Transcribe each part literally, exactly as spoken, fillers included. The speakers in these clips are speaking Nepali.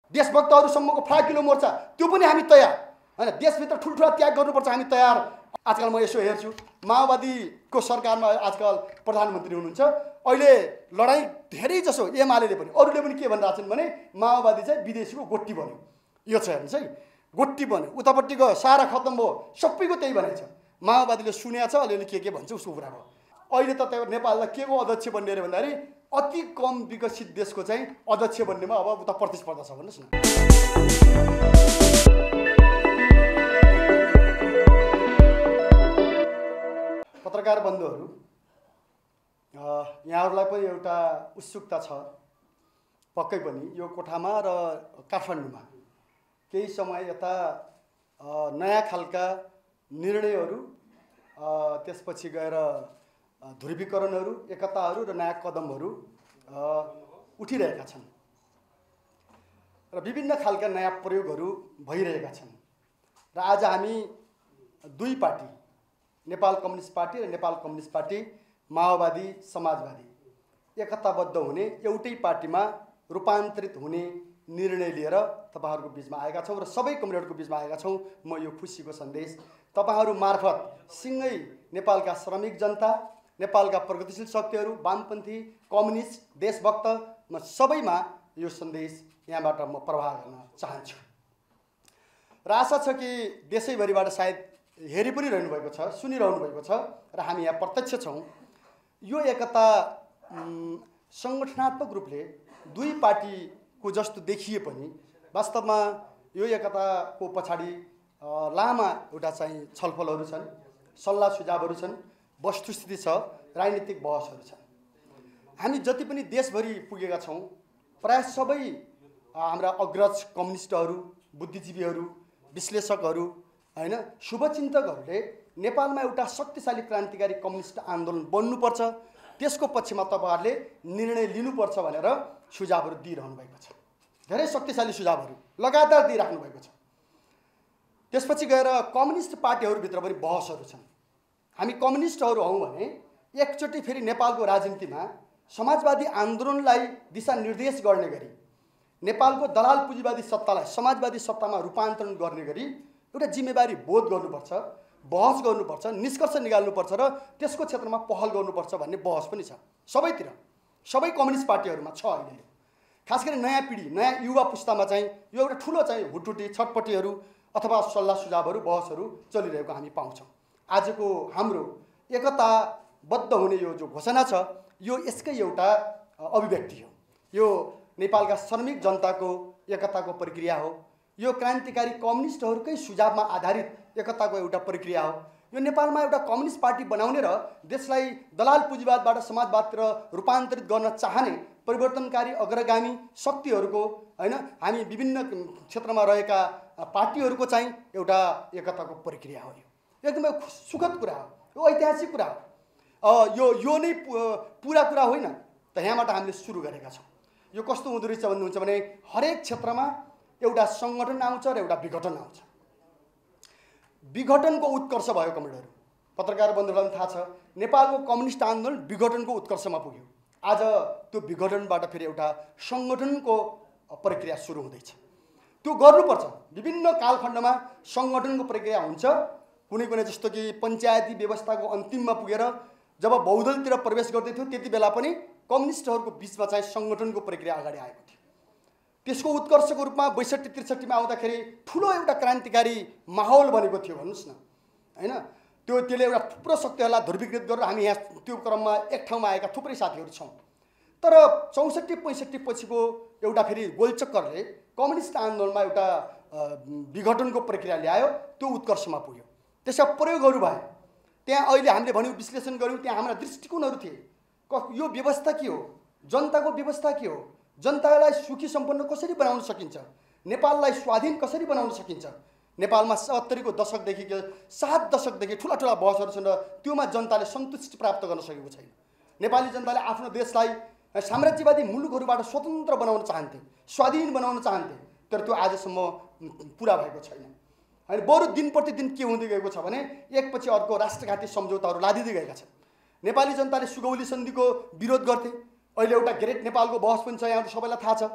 देशभक्तहरूसम्मको फराकिलो मोर्चा त्यो पनि हामी तयार हैन। देशभित्र ठुल्ठुला त्याग गर्नुपर्छ हामी तयार। आजकल म यसो हेर्छु माओवादीको सरकारमा आजकल प्रधानमन्त्री हुनुहुन्छ। अहिले लडाईँ धेरै जसो एमाले पनि अरूले पनि के भनिरहेछन् भने माओवादी चाहिँ विदेशीको गोट्टी बन्यो। यो छ हेर्नुहोस् है, गोट्टी बन्यो, उतापट्टिको सारा खत्तम भयो, सबैको त्यही भनाइ छ। माओवादीले सुनेको छ, अलिअलि के के भन्छ उसको कुरा भयो। अहिले त त्यो नेपाललाई के को अध्यक्ष बन्ने अरे भन्दाखेरि अति कम विकसित देशको चाहिँ अध्यक्ष बन्नेमा अब उता प्रतिस्पर्धा छ भन्नुहोस् न। पत्रकार बन्धुहरू, यहाँहरूलाई पनि एउटा उत्सुकता छ पक्कै पनि। यो कोठामा र काठमाडौँमा केही समय यता नयाँ खालका निर्णयहरू, त्यसपछि गएर ध्रुवीकरणहरू, एकताहरू र नयाँ कदमहरू उठिरहेका छन् र विभिन्न खालका नयाँ प्रयोगहरू भइरहेका छन्। र आज हामी दुई पार्टी, नेपाल कम्युनिस्ट पार्टी र नेपाल कम्युनिस्ट पार्टी माओवादी समाजवादी एकताबद्ध हुने एउटै पार्टीमा रूपान्तरित हुने निर्णय लिएर तपाईहरुको बीचमा आएका छौं र सबै कम्युनिटीको बीचमा आएका छौं। म यो खुशीको सन्देश तपाईहरु मार्फत सिंगै नेपालका श्रमिक जनता, नेपालका प्रगतिशील शक्तिहरू, वामपन्थी, कम्युनिस्ट, देशभक्त म सबैमा यो सन्देश यहाँबाट म प्रवाह गर्न चाहन्छु। र आशा छ कि देशैभरिबाट सायद हेरि पनि रहनु भएको छ, सुनिरहनु भएको छ र हामी यहाँ प्रत्यक्ष छौं। यो एकता संगठनात्मक रूपले दुई पार्टीको जस्तो देखिए पनि वास्तवमा यो एकताको पछाडि लामा एउटा चाहिँ छलफलहरू छन्, सल्लाह सुझावहरू छन्, वस्तुस्थिति छ, राजनीतिक बहसहरू छन्। हामी जति पनि देशभरि पुगेका छौं, प्राय सबै हाम्रा अग्रज कम्युनिस्टहरू, बुद्धिजीवीहरू, विश्लेषकहरू हैन, शुभचिन्तकहरूले नेपालमा एउटा शक्तिशाली क्रान्तिकारी कम्युनिस्ट आन्दोलन बन्नुपर्छ, त्यसको पक्षमा तपाईहरुले निर्णय लिनुपर्छ भनेर सुझावहरू दिइरहनु भएको छ। धेरै शक्तिशाली सुझावहरू लगातार दिइराख्नु भएको छ। त्यसपछि गएर कम्युनिस्ट पार्टीहरू भित्र पनि बहसहरू छन्। हामी कम्युनिस्टहरू हौं भने एकचोटी फेरि नेपालको राजनीतिमा समाजवादी आन्दोलनलाई दिशानिर्देश गर्ने गरी, नेपालको दलाल पुँजीवादी सत्तालाई समाजवादी सत्तामा रूपान्तरण गर्ने गरी एउटा जिम्मेवारी बोध गर्नुपर्छ, बहस गर्नुपर्छ, निष्कर्ष निकाल्नुपर्छ र त्यसको क्षेत्रमा पहल गर्नुपर्छ भन्ने बहस पनि छ सबैतिर, सबै कम्युनिस्ट पार्टीहरूमा छ। अहिले खास गरी नयाँ पिढी, नयाँ युवा पुस्तामा चाहिँ यो एउटा ठुलो चाहिँ हुटुटी, छटपटीहरू अथवा सल्लाह सुझावहरू, बहसहरू चलिरहेको हामी पाउँछौँ। आजको हाम्रो एकताबद्ध हुने यो जो घोषणा छ, यो यसकै एउटा अभिव्यक्ति हो। यो नेपालका श्रमिक जनताको एकताको प्रक्रिया हो। यो क्रान्तिकारी कम्युनिस्टहरूकै सुझावमा आधारित एकताको एउटा प्रक्रिया हो। यो नेपालमा एउटा कम्युनिस्ट पार्टी बनाउने र देशलाई दलाल पुँजीवादबाट समाजवादतिर रूपान्तरित गर्न चाहने परिवर्तनकारी अग्रगामी शक्तिहरूको हैन, हामी विभिन्न क्षेत्रमा रहेका पार्टीहरूको चाहिँ एउटा एकताको प्रक्रिया हो। यो एकदमै सुखद कुरा हो, यो ऐतिहासिक कुरा हो। यो यो नै पुरा कुरा होइन त, यहाँबाट हामीले सुरु गरेका छौँ। यो कस्तो हुँदो रहेछ भन्नुहुन्छ भने हरेक क्षेत्रमा एउटा संगठन आउँछ र एउटा विघटन आउँछ। विघटनको उत्कर्ष भयो कमरेडहरू, पत्रकार बन्धुहरूलाई थाहा छ, नेपालको कम्युनिस्ट आन्दोलन विघटनको उत्कर्षमा पुग्यो। आज त्यो विघटनबाट फेरि एउटा संगठनको प्रक्रिया सुरु हुँदैछ। त्यो गर्नुपर्छ। विभिन्न कालखण्डमा संगठनको प्रक्रिया हुन्छ। कुनै कुनै जस्तो कि पञ्चायती व्यवस्थाको अन्तिममा पुगेर जब बहुदलतिर प्रवेश गर्दै थियो त्यति बेला पनि कम्युनिस्टहरूको बीचमा चाहिँ संगठनको प्रक्रिया अगाडि आएको थियो। त्यसको उत्कर्षको रूपमा बैसठी त्रिसठीमा आउँदाखेरि ठुलो एउटा क्रान्तिकारी माहौल बनेको थियो भन्नुहोस् न हैन। त्यो त्यसले एउटा थुप्रो शक्तिहरूलाई ध्रुवीकृत गरेर हामी यहाँ त्यो क्रममा एक ठाउँमा आएका थुप्रै साथीहरू छौँ। तर चौसठी पैँसठी पछिको एउटा फेरि गोलचक्करले कम्युनिस्ट आन्दोलनमा एउटा विघटनको प्रक्रिया ल्यायो, त्यो उत्कर्षमा पुग्यो। त्यसका प्रयोगहरू भए, त्यहाँ अहिले हामीले भन्यौँ, विश्लेषण गऱ्यौँ, त्यहाँ हाम्रा दृष्टिकोणहरू थिए। यो व्यवस्था के हो, जनताको व्यवस्था के हो, जनतालाई सुखी सम्पन्न कसरी बनाउन सकिन्छ, नेपाललाई स्वाधीन कसरी बनाउन सकिन्छ। नेपालमा सत्तरीको दशकदेखि सात दशकदेखि ठुला ठुला बहसहरू छन् र त्योमा जनताले सन्तुष्टि प्राप्त गर्न सकेको छैन। नेपाली जनताले आफ्नो देशलाई साम्राज्यवादी मुलुकहरूबाट स्वतन्त्र बनाउन चाहन्थे, स्वाधीन बनाउन चाहन्थे, तर त्यो आजसम्म पुरा भएको छैन। होइन, बरु दिन प्रतिदिन के हुँदै गएको छ भने एकपछि अर्को राष्ट्रघाती सम्झौताहरू लादिँदै गएका छन्। नेपाली जनताले सुगौली सन्धिको विरोध गर्थे। अहिले एउटा ग्रेट नेपालको बहस पनि छ, यहाँहरू सबैलाई थाहा छ।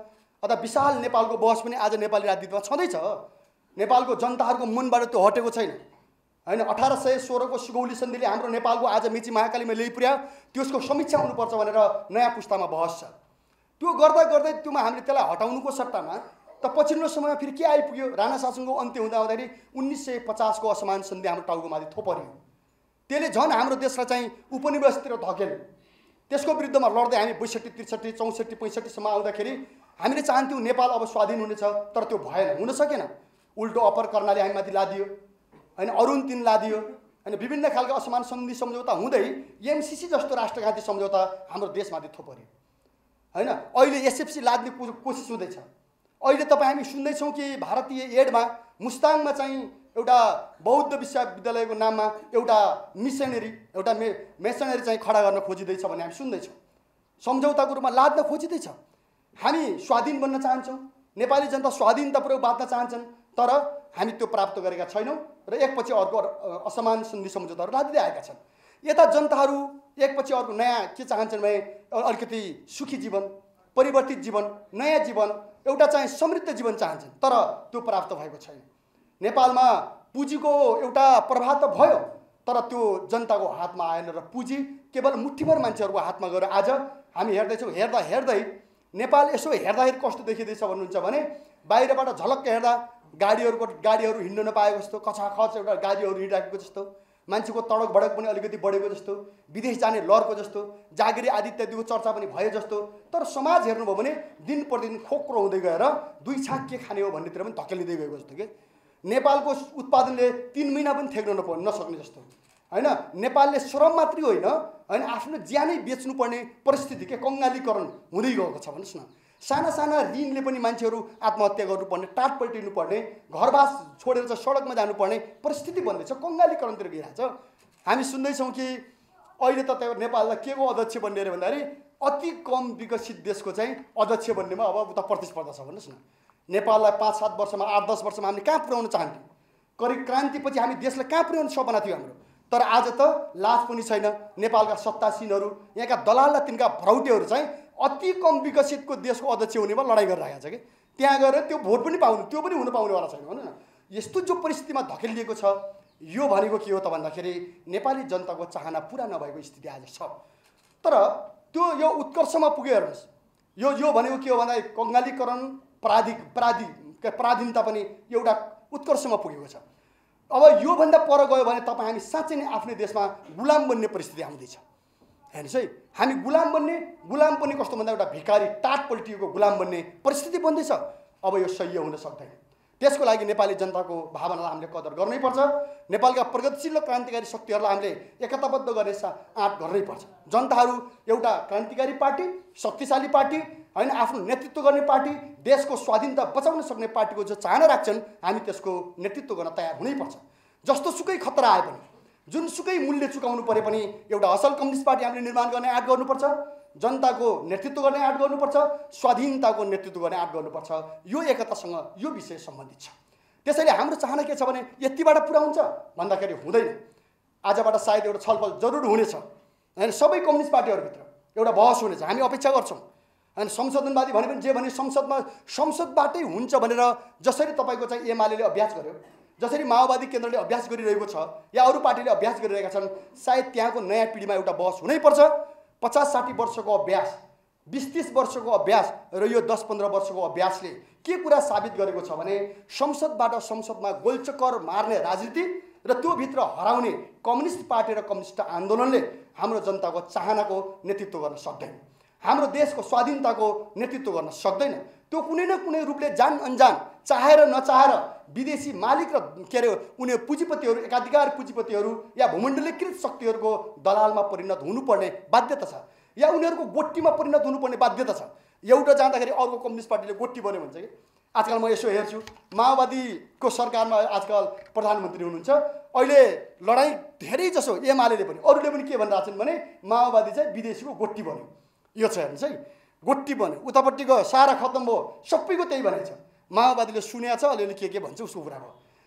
अथवा विशाल नेपालको बहस पनि आज नेपाली राजनीतिमा छँदैछ। नेपालको जनताहरूको मनबाट त्यो हटेको छैन हैन। अठारह सय सोह्रको सुगौली सन्धिले हाम्रो नेपालको आज मेची महाकालीमा ल्याइपुर्यायो, त्यसको समीक्षा हुनुपर्छ भनेर नयाँ पुस्तामा बहस छ। त्यो गर्दा गर्दै त्योमा हामीले त्यसलाई हटाउनुको सट्टामा त पछिल्लो समयमा फेरि के आइपुग्यो, राणा शासनको अन्त्य हुँदा हुँदाखेरि उन्नाइस सय पचासको असमान सन्धि हाम्रो टाउकोमाथि थोपऱ्यो। त्यसले झन् हाम्रो देशलाई चाहिँ उपनिवेशतिर धकेल्यो। त्यसको विरुद्धमा लड्दै हामी बैसठी त्रिसठी चौसठी पैँसठीसम्म आउँदाखेरि हामीले चाहन्थ्यौँ नेपाल अब स्वाधीन हुनेछ, तर त्यो भएन, हुन सकेन। उल्टो अप्पर कर्णाली हामी माथि लादियो हैन, अरुण तीन लादियो हैन, विभिन्न खालका असमान सन्धि सम्झौता हुँदै एमसीसी जस्तो राष्ट्रघाती सम्झौता हाम्रो देशमाथि थोपऱ्यो हैन। अहिले एसएफसी लाद्ने कोसिस हुँदैछ। अहिले तपाईँ हामी सुन्दैछौँ कि भारतीय एडमा मुस्ताङमा चाहिँ एउटा बौद्ध विश्वविद्यालयको नाममा एउटा मिसनरी एउटा मे मेसनरी चाहिँ खडा गर्न खोजिँदैछ भन्ने हामी सुन्दैछौँ। सम्झौताको रूपमा लाद्न खोजिँदैछ। हामी स्वाधीन बन्न चाहन्छौँ, नेपाली जनता स्वाधीनतापूर्वक बाँच्न चाहन्छन्, तर हामी त्यो प्राप्त गरेका छैनौँ र एकपछि अर्को असमान सन्धि सम्झौताहरू लादिँदै आएका छन्। यता जनताहरू एकपछि अर्को नयाँ के चाहन्छन् भने अलिकति सुखी जीवन, परिवर्तित जीवन, नयाँ जीवन, एउटा चाहिँ समृद्ध जीवन चाहन्छन्, तर त्यो प्राप्त भएको छैन। नेपालमा पुँजीको एउटा प्रभाव त भयो, तर त्यो जनताको हातमा आएन र पुँजी केवल मुठ्ठीभर मान्छेहरूको हातमा गएर आज हामी हेर्दैछौँ। हेर्दा हेर्दै नेपाल यसो हेर्दाखेरि कस्तो देखिँदैछ भन्नुहुन्छ भने बाहिरबाट झलक्क हेर्दा गाडीहरूको गाडीहरू हिँड्न नपाएको जस्तो, कछाखच एउटा गाडीहरू हिँडिराखेको जस्तो, मान्छेको तडक भडक पनि अलिकति बढेको जस्तो, विदेश जाने लहरको जस्तो, जागिरी आदि इत्यादिको चर्चा पनि भयो जस्तो। तर समाज हेर्नुभयो भने दिन प्रतिदिन खोक्रो हुँदै गएर दुई छाक के खाने हो भन्नेतिर पनि धकेलिँदै गएको जस्तो के नेपालको उत्पादनले तीन महिना पनि थेग्न नपर्ने नसक्ने जस्तो हैन। नेपालले श्रम मात्रै होइन हैन, आफ्नो ज्यानै बेच्नुपर्ने परिस्थिति के कङ्गालीकरण हुँदै गएको छ भन्नुहोस् न। साना साना ऋणले पनि मान्छेहरू आत्महत्या गर्नुपर्ने, टाट पल्टिनु पर्ने, घरबास छोडेर चाहिँ सडकमा जानुपर्ने परिस्थिति बन्दैछ, कङ्गालीकरणतिर गइरहेछ। हामी सुन्दैछौँ कि अहिले त त्यो नेपाललाई के को अध्यक्ष बन्ने अरे भन्दाखेरि अति कम विकसित देशको चाहिँ अध्यक्ष बन्नेमा अब उता प्रतिस्पर्धा छ भन्नुहोस् न। नेपाललाई पाँच सात वर्षमा आठ दस वर्षमा हामीले कहाँ पुर्याउन चाहन्थ्यौँ, करिब क्रान्तिपछि हामी देशलाई कहाँ पुर्याउने सपना थियो हाम्रो, तर आज त लाज पनि छैन। नेपालका सत्तासीनहरू, यहाँका दलाल र तिनका भ्रौटेहरू चाहिँ अति कम विकसितको देशको अध्यक्ष हुनेमा लडाइँ गरिरहेको छ कि त्यहाँ गएर त्यो भोट पनि पाउनु, त्यो पनि हुन पाउनेवाला छैन भनौँ न। यस्तो जो परिस्थितिमा धकेलिएको छ, यो भनेको के हो त भन्दाखेरि नेपाली जनताको चाहना पुरा नभएको स्थिति आज छ। तर त्यो यो उत्कर्षमा पुग्यो हेर्नुहोस्। यो यो भनेको के हो भन्दा कङ्गालीकरण, पराधि पराधि पराधीनता पनि एउटा उत्कर्षमा पुगेको छ। अब योभन्दा पर गयो भने तपाईँ हामी साँच्चै नै आफ्नै देशमा गुलाम बन्ने परिस्थिति आउँदैछ। हेर्नुहोस् है, हामी गुलाम बन्ने, गुलाम पनि कस्तो भन्दा एउटा भिकारी टाट पल्टिएको गुलाम बन्ने परिस्थिति बन्दैछ। अब यो सह्य हुन सक्दैन। त्यसको लागि नेपाली जनताको भावनालाई हामीले कदर गर्नैपर्छ। नेपालका प्रगतिशील र क्रान्तिकारी शक्तिहरूलाई हामीले एकताबद्ध गर्ने आँट गर्नैपर्छ। जनताहरू एउटा क्रान्तिकारी पार्टी, शक्तिशाली पार्टी हैन, आफ्नो नेतृत्व गर्ने पार्टी, देशको स्वाधीनता बचाउन सक्ने पार्टीको जो चाहना राख्छन्, हामी त्यसको नेतृत्व गर्न तयार हुनैपर्छ। जस्तो सुकै खतरा आए पनि, जुनसुकै मूल्य चुकाउनु परे पनि एउटा असल कम्युनिस्ट पार्टी हामीले निर्माण गर्ने आँट गर्नुपर्छ, जनताको नेतृत्व गर्ने आँट गर्नुपर्छ, स्वाधीनताको नेतृत्व गर्ने आँट गर्नुपर्छ। यो एकतासँग यो विषय सम्बन्धित छ। त्यसैले हाम्रो चाहना के छ भने यतिबाट पुरा हुन्छ भन्दाखेरि हुँदैन। आजबाट सायद एउटा छलफल जरुर हुनेछ हैन, सबै कम्युनिस्ट पार्टीहरूभित्र एउटा बहस हुनेछ, हामी अपेक्षा गर्छौँ हैन। संशोधनवादी भने पनि जे भने संसदमा संसदबाटै हुन्छ भनेर जसरी तपाईँको चाहिँ एमाले अभ्यास गर्यो, जसरी माओवादी केन्द्रले अभ्यास गरिरहेको छ या अरू पार्टीले अभ्यास गरिरहेका छन्, सायद त्यहाँको नयाँ पिँढीमा एउटा बहस हुनैपर्छ। पचास साठी वर्षको अभ्यास, बिस तीस वर्षको अभ्यास र यो दस पन्ध्र वर्षको अभ्यासले के कुरा साबित गरेको छ भने संसदबाट संसदमा गोलचक्कर मार्ने राजनीति र त्योभित्र हराउने कम्युनिस्ट पार्टी र कम्युनिस्ट आन्दोलनले हाम्रो जनताको चाहनाको नेतृत्व गर्न सक्दैन, हाम्रो देशको स्वाधीनताको नेतृत्व गर्न सक्दैन। त्यो कुनै न कुनै रूपले जान अनजान, चाहेर नचाहेर विदेशी मालिक र के अरे उनी पुँजीपतिहरू, एकाधिकार पुँजीपतिहरू या भूमण्डलीकृत शक्तिहरूको दलालमा परिणत हुनुपर्ने बाध्यता छ या उनीहरूको गोट्टीमा परिणत हुनुपर्ने बाध्यता छ। एउटा जाँदाखेरि अर्को कम्युनिस्ट पार्टीले गोट्टी बन्यो भन्छ कि आजकल म यसो हेर्छु, माओवादीको सरकारमा आजकल प्रधानमन्त्री हुनुहुन्छ। अहिले लडाइँ धेरै जसो एमाले पनि अरूले पनि के भनिरहेको छन् भने माओवादी चाहिँ विदेशीको गोट्टी बन्यो। यो छ हेर्नुहोस् है, गोट्टी बन्यो, उतापट्टिको सारा खत्तम भयो, सबैको त्यही भनाइ छ। माओवादीले सुनेको छ, अलिअलि के के भन्छ उसको कुरा भयो।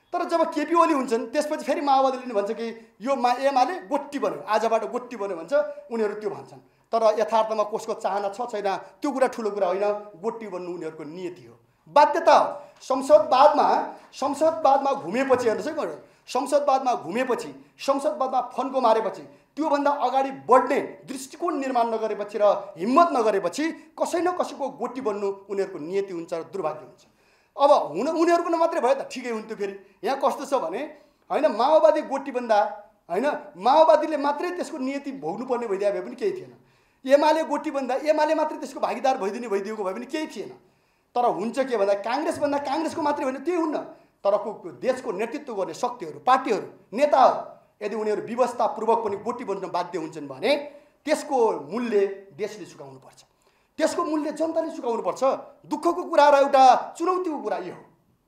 तर जब केपी ओली हुन्छन् त्यसपछि फेरि माओवादीले भन्छ कि यो मा एमाले गोट्टी बन्यो, आजबाट गोट्टी बन्यो भन्छ, उनीहरू त्यो भन्छन्। तर यथार्थमा कसको चाहना छ छैन त्यो कुरा ठुलो कुरा होइन, गोट्टी बन्नु उनीहरूको नियति हो, बाध्यता हो। संसदवादमा संसदवादमा घुमेपछि हेर्नुहोस् है, संसदवादमा घुमेपछि संसदवादमा फन्को मारेपछि त्योभन्दा अगाडि बढ्ने दृष्टिकोण निर्माण नगरेपछि र हिम्मत नगरेपछि कसै न कसैको गोटी बन्नु उनीहरूको नियति हुन्छ र दुर्भाग्य हुन्छ। अब हुन उनीहरूको मात्रै भयो त ठिकै हुन्थ्यो। फेरि यहाँ कस्तो छ भने होइन, माओवादी गोटी बन्दा होइन माओवादीले मात्रै त्यसको नियति भोग्नुपर्ने भइदिए भए पनि केही थिएन, एमाले गोटी बन्दा एमाले मात्रै त्यसको भागीदार भइदिने भइदिएको भए पनि केही थिएन। तर हुन्छ के भन्दा काङ्ग्रेस भन्दा काङ्ग्रेसको मात्रै होइन त्यही हुन्न, तर देशको नेतृत्व गर्ने शक्तिहरू पार्टीहरू नेताहरू यदि उनीहरू व्यवस्थापूर्वक पनि गोटी बन्न बाध्य हुन्छन् भने त्यसको मूल्य देशले चुकाउनुपर्छ, त्यसको मूल्य जनताले चुकाउनुपर्छ। दुःखको कुरा र एउटा चुनौतीको कुरा यो हो,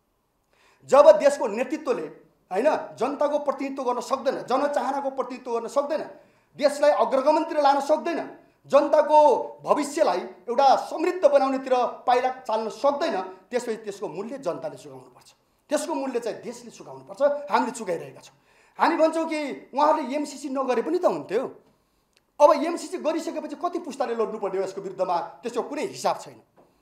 जब देशको नेतृत्वले होइन जनताको प्रतिनिधित्व गर्न सक्दैन, जनचाहनाको प्रतिनिधित्व गर्न सक्दैन, देशलाई अग्रगमनतिर लान सक्दैन, जनताको भविष्यलाई एउटा समृद्ध बनाउनेतिर पाइला चाल्न सक्दैन, त्यसपछि त्यसको मूल्य जनताले चुकाउनुपर्छ, त्यसको मूल्य चाहिँ देशले चुकाउनुपर्छ। हामीले चुकाइरहेका छौँ। हामी भन्छौँ कि उहाँहरूले एमसिसी नगरे पनि त हुन्थ्यो। अब एमसिसी गरिसकेपछि कति पुस्ताले लड्नुपर्ने हो यसको विरुद्धमा, त्यसको कुनै हिसाब छैन।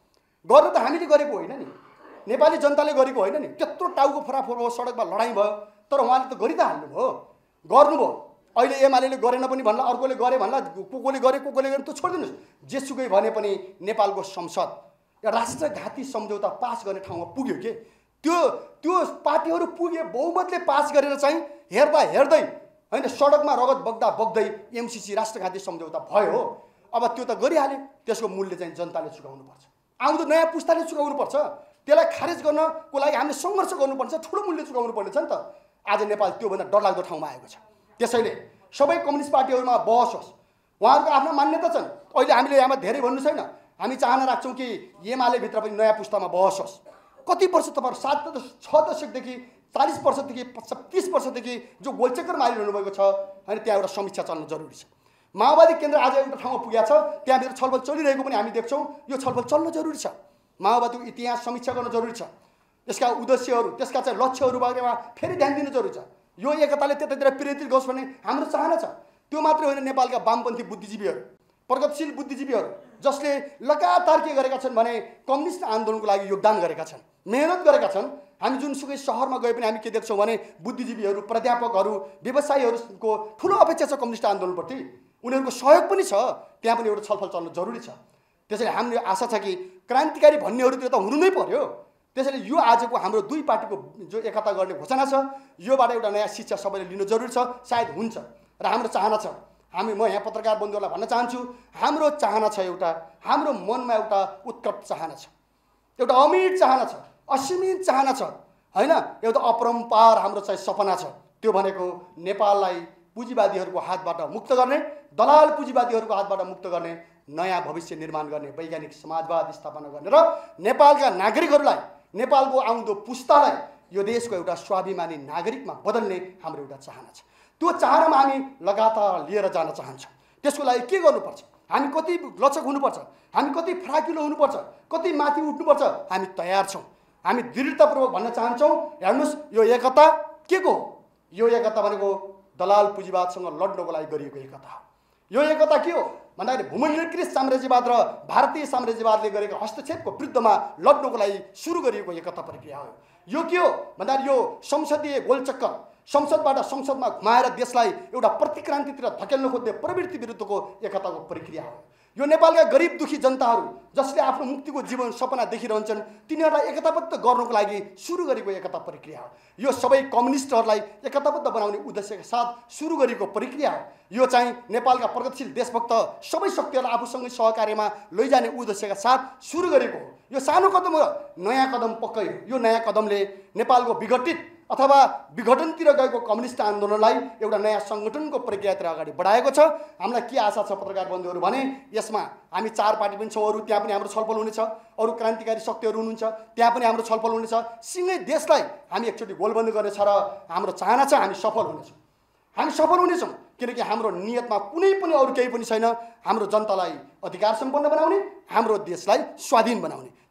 गर्न त हामीले गरेको होइन नि, नेपाली जनताले गरेको होइन नि, त्यत्रो टाउको फराफोर भयो, सडकमा लडाइँ भयो, तर उहाँले त गरि त हाल्नुभयो, गर्नुभयो। अहिले एमाले गरेन पनि भन्ला, अर्कोले गरे भन्ला, को कोले गरे को कोले गरे त्यो छोडिदिनुहोस्, जेसुकै भने पनि नेपालको संसद राष्ट्रघाती सम्झौता पास गर्ने ठाउँमा पुग्यो के। त्यो त्यो पार्टीहरू पुगे, बहुमतले पास गरेर चाहिँ हेर्दा हेर्दै होइन सडकमा रगत बग्दा बग्दै एमसिसी राष्ट्रघाती सम्झौता भयो। अब त्यो त गरिहाल्यो, त्यसको मूल्य चाहिँ जनताले चुकाउनुपर्छ, आउँदो नयाँ पुस्ताले चुकाउनुपर्छ। त्यसलाई खारेज गर्नको लागि हामीले सङ्घर्ष गर्नुपर्छ, ठुलो मूल्य चुकाउनु पर्नेछ नि त। आज नेपाल त्योभन्दा डरलाग्दो ठाउँमा आएको छ। त्यसैले सबै कम्युनिस्ट पार्टीहरूमा बहस होस्, उहाँहरूको आफ्ना मान्यता छन्। अहिले हामीले यहाँमा धेरै भन्नु छैन, हामी चाहना राख्छौँ कि एमाले भित्र पनि नयाँ पुस्तामा बहस होस्। कति वर्ष तपाईँहरू सात छ दशकदेखि चालीस वर्षदेखि तिस वर्षदेखि जो गोलचक्कर मारिरहनु भएको छ होइन, त्यहाँ एउटा समीक्षा चल्न जरुरी छ। माओवादी केन्द्र आज एउटा ठाउँमा पुगेको छ, त्यहाँभित्र छलफल चलिरहेको पनि हामी देख्छौँ। यो छलफल चल्न जरुरी छ, माओवादीको इतिहास समीक्षा गर्न जरुरी छ, त्यसका उद्देश्यहरू त्यसका चाहिँ लक्ष्यहरू बारेमा फेरि ध्यान दिन जरुरी छ। यो एकताले त्यतातिर प्रेरित गरोस् भन्ने हाम्रो चाहना छ। त्यो मात्रै होइन, नेपालका वामपन्थी बुद्धिजीवीहरू, प्रगतिशील बुद्धिजीवीहरू जसले लगातार के गरेका छन् भने कम्युनिस्ट आन्दोलनको लागि योगदान गरेका छन्, मेहनत गरेका छन्। हामी जुनसुकै सहरमा गए पनि हामी के देख्छौँ भने बुद्धिजीवीहरू, प्राध्यापकहरू, व्यवसायीहरूको ठुलो अपेक्षा छ कम्युनिस्ट आन्दोलनप्रति, उनीहरूको सहयोग पनि छ। त्यहाँ पनि एउटा छलफल चल्न जरुरी छ। त्यसैले हामीले आशा छ कि क्रान्तिकारी भन्नेहरूतिर त हुनु नै पर्यो। त्यसैले यो आजको हाम्रो दुई पार्टीको जो एकता गर्ने घोषणा छ, योबाट एउटा नयाँ शिक्षा सबैले लिनु जरुरी छ, सायद हुन्छ। र हाम्रो चाहना छ, हामी म यहाँ पत्रकार बन्धुहरूलाई भन्न चाहन्छु, हाम्रो चाहना छ एउटा, हाम्रो मनमा एउटा उत्कट चाहना छ, एउटा अमिट चाहना छ, असीमित चाहना छ होइन, एउटा अपरम्पार हाम्रो चाहिँ सपना छ। त्यो भनेको नेपाललाई पुँजीवादीहरूको हातबाट मुक्त गर्ने, दलाल पुँजीवादीहरूको हातबाट मुक्त गर्ने, नयाँ भविष्य निर्माण गर्ने, वैज्ञानिक समाजवाद स्थापना गर्ने र नेपालका नागरिकहरूलाई, नेपालको आउँदो पुस्तालाई यो देशको एउटा स्वाभिमानी नागरिकमा बदल्ने हाम्रो एउटा चाहना छ। त्यो चाहनामा हामी लगातार लिएर जान चाहन्छौँ। त्यसको लागि के गर्नुपर्छ, हामी कति लचक हुनुपर्छ, हामी कति फराकिलो हुनुपर्छ, कति माथि उठ्नुपर्छ, हामी तयार छौँ। हामी दृढतापूर्वक भन्न चाहन्छौँ, हेर्नुहोस् यो एकता के को हो? यो एकता भनेको दलाल पुँजीवादसँग लड्नको लागि गरिएको एकता हो। यो एकता के हो भन्दाखेरि भूमध्यकृत साम्राज्यवाद र भारतीय साम्राज्यवादले गरेको हस्तक्षेपको विरुद्धमा लड्नको लागि सुरु गरिएको एकता प्रक्रिया हो। यो के हो भन्दाखेरि यो संसदीय गोलचक्कर, संसदबाट संसदमा घुमाएर देशलाई एउटा प्रतिक्रान्तितिर धकेल्न खोज्ने प्रवृत्ति विरुद्धको एकताको प्रक्रिया हो। यो नेपालका गरिब दुखी जनताहरू जसले आफ्नो मुक्तिको जीवन सपना देखिरहन्छन्, तिनीहरूलाई एकताबद्ध गर्नको लागि सुरु गरेको एकता प्रक्रिया हो। यो सबै कम्युनिस्टहरूलाई एकताबद्ध बनाउने उद्देश्यका साथ सुरु गरेको प्रक्रिया हो। यो चाहिँ नेपालका प्रगतिशील देशभक्त सबै शक्तिहरूलाई आफूसँगै सहकार्यमा लैजाने उद्देश्यका साथ सुरु गरेको हो। यो सानो कदम हो, नयाँ कदम पक्कै हो। यो नयाँ कदमले नेपालको विघटित अथवा विघटनतिर गएको कम्युनिस्ट आन्दोलनलाई एउटा नयाँ सङ्गठनको प्रक्रियातिर अगाडि बढाएको छ। हामीलाई के आशा छ पत्रकार बन्धुहरू भने यसमा हामी चार पार्टी पनि छौँ, अरू त्यहाँ पनि हाम्रो छलफल हुनेछ, अरू क्रान्तिकारी शक्तिहरू हुनुहुन्छ त्यहाँ पनि हाम्रो छलफल हुनेछ। सिँगै देशलाई हामी एकचोटि गोलबन्द गर्नेछ र हाम्रो चाहना छ हामी सफल हुनेछौँ, हामी सफल हुनेछौँ। किनकि हाम्रो नियतमा कुनै पनि अरू केही पनि छैन, हाम्रो जनतालाई अधिकार सम्पन्न बनाउने, हाम्रो देशलाई स्वाधीन बनाउने।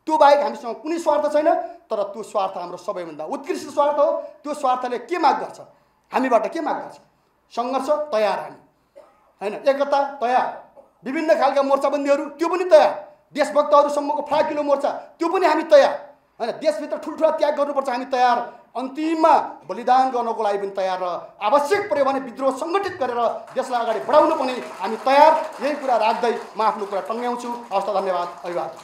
त्यो बाहेक हामीसँग कुनै स्वार्थ छैन। तर त्यो स्वार्थ हाम्रो सबैभन्दा उत्कृष्ट स्वार्थ हो। त्यो स्वार्थले के माग गर्छ? हामीबाट के माग गर्छ? सङ्घर्ष तयार, हामी होइन, एकता तयार, विभिन्न खालका मोर्चाबन्दीहरू त्यो पनि तयार, देशभक्तहरूसम्मको फ्राकिलो मोर्चा त्यो पनि हामी तयार, होइन, देशभित्र ठुल्ठुला त्याग गर्नुपर्छ हामी तयार, अन्तिममा बलिदान गर्नको लागि पनि तयार र आवश्यक पऱ्यो भने विद्रोह सङ्गठित गरेर देशलाई अगाडि बढाउन पनि हामी तयार। यही कुरा राख्दै म आफ्नो कुरा टङ्ग्याउँछु। हवस् त, धन्यवाद, अभिवादन।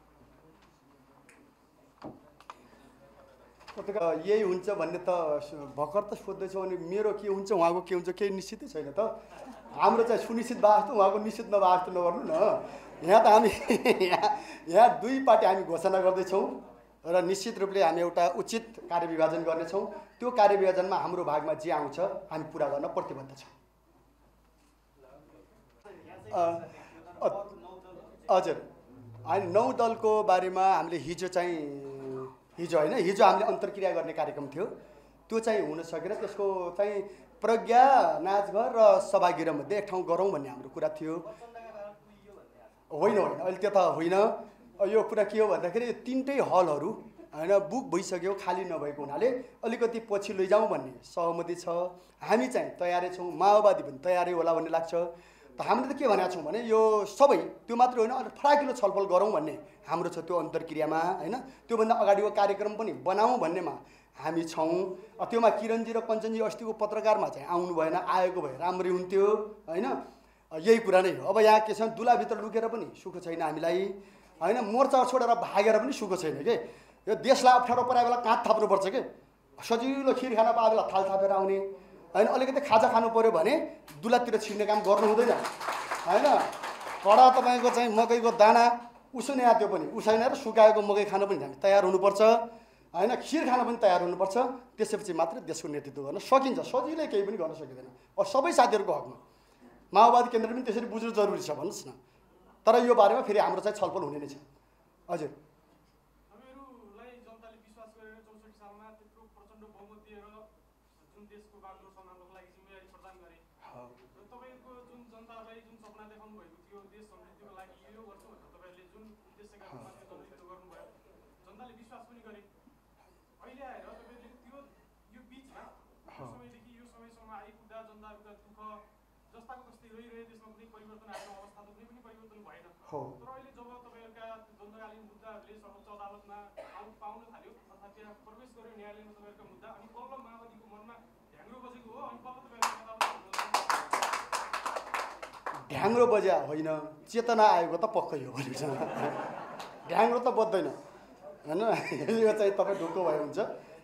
यही हुन्छ भन्ने त भर्खर त सोध्दैछौँ भने मेरो के हुन्छ उहाँको के हुन्छ केही निश्चितै छैन त। हाम्रो चाहिँ सुनिश्चित भए जस्तो उहाँको निश्चित नभए जस्तो नगर्नु न। यहाँ त हामी यहाँ यहाँ दुई पार्टी हामी घोषणा गर्दैछौँ र निश्चित रूपले हामी एउटा उचित कार्यविभाजन गर्नेछौँ। त्यो कार्यविभाजनमा हाम्रो भागमा जे आउँछ हामी पुरा गर्न प्रतिबद्ध छौँ। हजुर, होइन, नौ दलको बारेमा हामीले हिजो चाहिँ हिजो होइन हिजो हामीले अन्तर्क्रिया गर्ने कार्यक्रम थियो, त्यो चाहिँ हुन सकेन। त्यसको चाहिँ प्रज्ञा नाचघर र सभागृहमध्ये एक ठाउँ गरौँ भन्ने हाम्रो कुरा थियो। होइन होइन अहिले त्यो त होइन। यो कुरा के हो भन्दाखेरि तिनटै हलहरू होइन बुक भइसक्यो, खाली नभएको हुनाले अलिकति पछि लैजाउँ भन्ने सहमति छ। हामी चाहिँ तयारै छौँ, माओवादी पनि तयारै होला भन्ने लाग्छ। त हामीले त के भनेका छौँ भने यो सबै त्यो मात्रै होइन, अलिक फराकिलो छलफल गरौँ भन्ने हाम्रो छ त्यो अन्तर्क्रियामा, होइन। त्योभन्दा अगाडिको कार्यक्रम पनि बनाऊँ भन्नेमा हामी छौँ। त्योमा किरणजी र कञ्चनजी अस्तिको पत्रकारमा चाहिँ आउनु भएन, आएको भए राम्रै हुन्थ्यो, होइन। यही कुरा नै हो। अब यहाँ के छ, दुलाभित्र लुकेर पनि सुख छैन हामीलाई, होइन, मोर्चा छोडेर भागेर पनि सुख छैन के। यो देशलाई अप्ठ्यारो पराए बेला काँध थाप्नुपर्छ के। सजिलो खिर खाना पाए बेला थाल थापेर आउने, होइन। अलिकति खाजा खानु पऱ्यो भने दुलातिर छिर्ने काम गर्नु हुँदैन, होइन। कडा तपाईँको चाहिँ मकैको दाना उसिने त्यो पनि उसाइनेर सुकाएको मकै खान पनि हामी तयार हुनुपर्छ, होइन। खिर खान पनि तयार हुनुपर्छ। त्यसपछि मात्रै देशको नेतृत्व गर्न सकिन्छ। सजिलै केही पनि गर्न सकिँदैन। अब सबै साथीहरूको हकमा माओवादी केन्द्र पनि त्यसरी बुझ्नु जरुरी छ, भन्नुहोस् न। तर यो बारेमा फेरि हाम्रो चाहिँ छलफल हुने नै छ। हजुर, हो तर अहिले जब तपाईहरुका द्वन्द्वकालीन मुद्दाहरुले सर्वोच्च अदालतमा पाउन थाल्यो अर्थात् त्यहाँ प्रवेश गर्यो न्यायालयमा तपाईहरुका मुद्दा, अनि बल्ल माओवादीको मनमा ढ्याङ्ग्रो बजेको हो, अनि बल्ल तपाईहरुले ढ्याङ्ग्रो बज्या होइन, चेतना आएको त पक्कै हो भनिन्छ। ढ्याङ्ग्रो त बज्दैन, होइन। यो चाहिँ तपाईँ ढुक्क भए हुन्छ।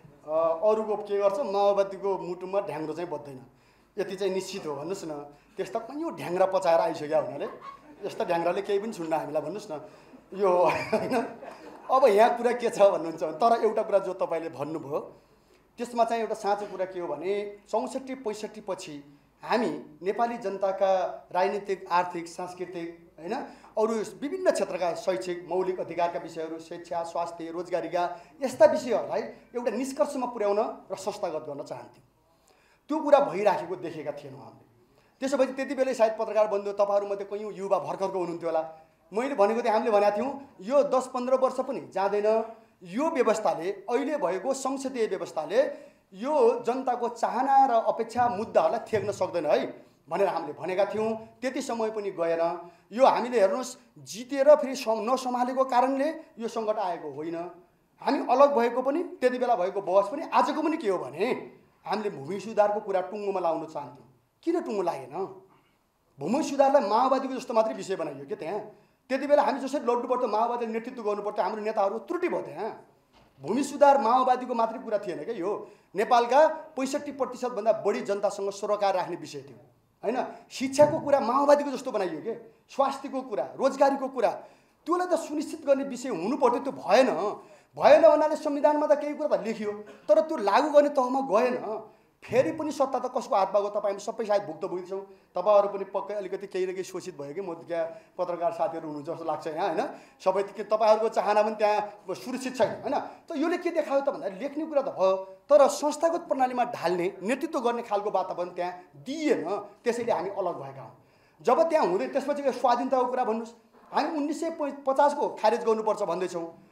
अरूको के गर्छ, माओवादीको मुटुमा ढ्याङ्ग्रो चाहिँ बज्दैन, यति चाहिँ निश्चित हो। भन्नुहोस् न, त्यस्ता कयौँ ढ्याङ्ग्रा पचाएर आइसक्यो हुनाले यस्ता ढ्याङ्ग्राले केही पनि छुन्न हामीलाई, भन्नुहोस् न। यो होइन। अब यहाँ कुरा के छ भन्नुहुन्छ भने, तर एउटा कुरा जो तपाईँले भन्नुभयो त्यसमा चाहिँ एउटा साँचो कुरा के हो भने चौसठी पैँसठी पछि हामी नेपाली जनताका राजनीतिक, आर्थिक, सांस्कृतिक, होइन, अरू विभिन्न क्षेत्रका शैक्षिक मौलिक अधिकारका विषयहरू, शिक्षा, स्वास्थ्य, रोजगारीका यस्ता विषयहरूलाई एउटा निष्कर्षमा पुर्याउन र संस्थागत गर्न चाहन्थ्यौँ। त्यो कुरा भइराखेको देखेका थिएनौँ हामीले। त्यसो भए त्यति बेलै सायद पत्रकार बन्धु तपाईँहरूमध्ये कयौँ युवा भर्खरको हुनुहुन्थ्यो होला। मैले भनेको थिएँ, हामीले भनेका थियौँ यो दस पन्ध्र वर्ष पनि जाँदैन, यो व्यवस्थाले, अहिले भएको संसदीय व्यवस्थाले यो जनताको चाहना र अपेक्षा मुद्दाहरूलाई थेक्न सक्दैन है भनेर हामीले भनेका थियौँ। त्यति समय पनि गएन। यो हामीले हेर्नुहोस् जितेर फेरि नसम्हालेको कारणले यो सङ्कट आएको होइन। हामी अलग भएको पनि त्यति बेला भएको बहस पनि आजको पनि के हो भने हामीले भूमि सुधारको कुरा टुङ्गोमा लाउन चाहन्थ्यौँ। किन टुङ्गो लागेन? भूमि सुधारलाई माओवादीको जस्तो मात्रै विषय बनाइयो कि त्यहाँ। त्यति बेला हामी जसरी लड्नु पर्थ्यो, माओवादीले नेतृत्व गर्नुपर्थ्यो, हाम्रो नेताहरू त्रुटि भयो त्यहाँ। भूमि सुधार माओवादीको मात्रै कुरा थिएन क्या। यो नेपालका पैँसठी प्रतिशतभन्दा बढी जनतासँग सरोकार राख्ने विषय थियो, होइन। शिक्षाको कुरा माओवादीको जस्तो बनाइयो कि, स्वास्थ्यको कुरा, रोजगारीको कुरा, त्योलाई त सुनिश्चित गर्ने विषय हुनु पर्थ्यो, त्यो भएन। भएन भन्नाले संविधानमा त केही कुरा त लेखियो, तर त्यो लागू गर्ने तहमा गएन। फेरि पनि सत्ता त कसको हातमा गयो? तपाईँ हामी सबै सायद भुक्तभोगी छौँ। तपाईँहरू पनि पक्कै अलिकति केही न केही शोषित भयो कि, म त्यहाँ पत्रकार साथीहरू हुनुहुन्छ जस्तो लाग्छ यहाँ, होइन। सबै तपाईँहरूको चाहना पनि त्यहाँ सुरक्षित छैन, होइन। त योले के देखायो त भन्दा लेख्ने कुरा त भयो, तर संस्थागत प्रणालीमा ढाल्ने, नेतृत्व गर्ने खालको वातावरण त्यहाँ दिइएन। त्यसैले हामी अलग भएका हौँ। जब त्यहाँ हुँदै त्यसपछि स्वाधीनताको कुरा भन्नुहोस्, हामी उन्नाइस सय पचासको खारेज गर्नुपर्छ भन्दैछौँ,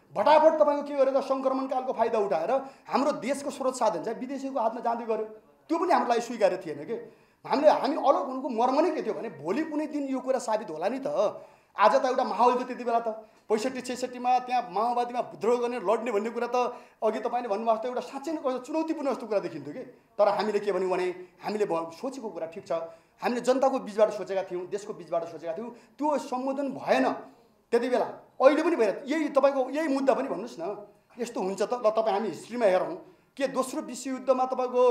भटाभट तपाईँको के गरेर सङ्क्रमणकालको फाइदा उठाएर हाम्रो देशको स्रोत साधन चाहिँ विदेशीको हातमा जाँदै गऱ्यो। त्यो पनि हाम्रो लागि स्वीकार्य थिएन कि। हामीले हामी अलग हुनुको मर्म नै के थियो भने भोलि कुनै दिन यो कुरा साबित होला नि त। आज त एउटा माहौल थियो त्यति बेला त पैँसठी छैसठीमा त्यहाँ माओवादीमा विद्रोह गर्ने लड्ने भन्ने कुरा त अघि तपाईँले भन्नुभएको जस्तो एउटा साँच्चै नै कस्तो चुनौतीपूर्ण जस्तो कुरा देखिन्थ्यो कि। तर हामीले के भन्यौँ भने हामीले सोचेको कुरा ठिक छ, हामीले जनताको बिचबाट सोचेका थियौँ, देशको बिचबाट सोचेका थियौँ, त्यो सम्बोधन भएन त्यति बेला। अहिले पनि भइरहेको यही तपाईँको यही मुद्दा पनि भन्नुहोस् न, यस्तो हुन्छ त। ल तपाईँ हामी हिस्ट्रीमा हेरौँ के दोस्रो विश्वयुद्धमा तपाईँको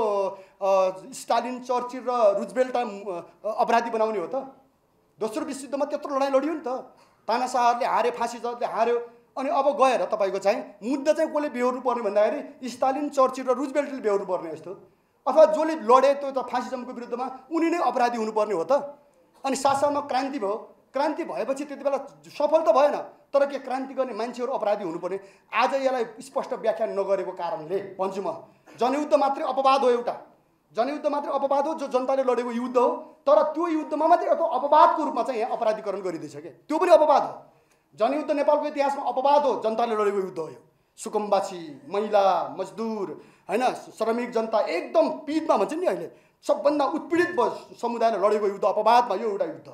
स्टालिन चर्चिल र रुजवेल्ट अपराधी बनाउने हो त? दोस्रो विश्वयुद्धमा त्यत्रो लडाइँ लडियो नि त, तानाशाहहरूले हारे, फाँसी जजले हार्यो। अनि अब गएर तपाईँको चाहिँ मुद्दा चाहिँ कसले बेहोर्नु पर्ने भन्दाखेरि स्टालिन चर्चिल र रुजवेल्टले बेहोर्नु पर्ने जस्तो, अथवा जसले लडे त्यो त फासिजमको विरुद्धमा उनी नै अपराधी हुनुपर्ने हो त। अनि साथसाथमा क्रान्ति भयो, क्रान्ति भएपछि त्यति बेला सफल त भएन, तर के क्रान्ति गर्ने मान्छेहरू अपराधी हुनुपर्ने। आज यसलाई स्पष्ट व्याख्या नगरेको कारणले भन्छु म, जनयुद्ध मात्रै अपवाद हो, एउटा जनयुद्ध मात्रै अपवाद हो जो जनताले लडेको युद्ध हो, तर त्यो युद्धमा मात्रै एउटा अपवादको रूपमा चाहिँ यहाँ अपराधीकरण गरिँदैछ कि, त्यो पनि अपवाद हो। जनयुद्ध नेपालको इतिहासमा अपवाद हो, जनताले लडेको युद्ध हो यो। सुकुम्बासी, महिला, मजदुर, होइन, श्रमिक जनता एकदम पीडमा भन्छ नि अहिले, सबभन्दा उत्पीडित समुदायले लडेको युद्ध अपवादमा यो एउटा युद्ध हो।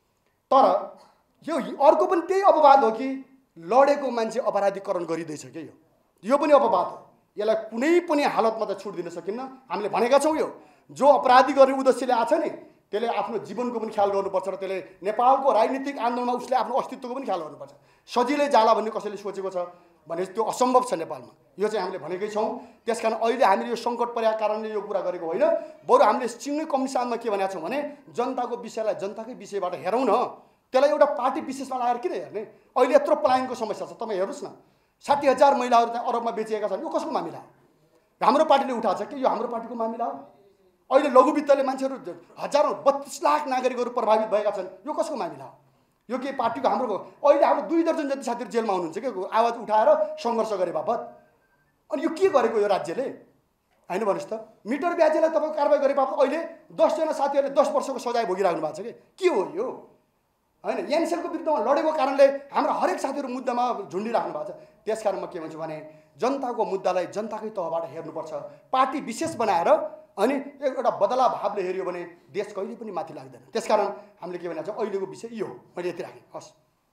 तर यो अर्को पनि त्यही अपवाद हो कि लडेको मान्छे अपराधीकरण गरिँदैछ कि यो यो पनि अपवाद हो। यसलाई कुनै पनि हालतमा त छुट दिन सकिन्न। हामीले भनेका छौँ यो जो अपराधी गर्ने उद्देश्यले आएको छ नि त्यसले आफ्नो जीवनको पनि ख्याल गर्नुपर्छ र त्यसले नेपालको राजनीतिक आन्दोलनमा उसले आफ्नो अस्तित्वको पनि ख्याल गर्नुपर्छ। सजिलै जाला भन्ने कसैले सोचेको छ भने त्यो असम्भव छ नेपालमा, यो चाहिँ हामीले भनेकै छौँ। त्यसकारण अहिले हामीले यो सङ्कट परेको कारणले यो कुरा गरेको होइन, बरु हामीले सिङ्गै कम्युनिस्टमा के भनेका छौँ भने जनताको विषयलाई जनताकै विषयबाट हेरौँ न, त्यसलाई एउटा पार्टी विशेषमा लगाएर किन हेर्ने। अहिले यत्रो पलायनको समस्या छ, तपाईँ हेर्नुहोस् न, साठी हजार महिलाहरू चाहिँ अरबमा बेचिएका छन्, यो कसको मामिला हो? हाम्रो पार्टीले उठाएको छ कि यो हाम्रो पार्टीको मामिला हो? अहिले लघुवित्तले मान्छेहरू हजारौँ बत्तिस लाख नागरिकहरू प्रभावित भएका छन्, यो कसको मामिला हो? यो के पार्टीको हाम्रो? अहिले हाम्रो दुई दर्जन जति साथीहरू जेलमा हुनुहुन्छ कि आवाज उठाएर सङ्घर्ष गरे बापत। अनि यो के गरेको यो राज्यले? होइन भन्नुहोस् त, मिटर ब्याजेलाई तपाईँको कारवाही गरे बापत अहिले दसजना साथीहरूले दस वर्षको सजाय भोगिराख्नु भएको छ कि के हो यो? होइन, एनसेलको विरुद्धमा लडेको कारणले हाम्रा हरेक साथीहरू मुद्दामा झुन्डिराख्नु भएको छ। त्यसकारण म के भन्छु भने जनताको मुद्दालाई जनताकै तहबाट हेर्नुपर्छ, पार्टी विशेष बनाएर अनि एउटा बदला भावले हेऱ्यो भने देश कहिले पनि माथि लाग्दैन। त्यसकारण हामीले के भनेको छ अहिलेको विषय यो हो, मैले यति राखेँ। हस्,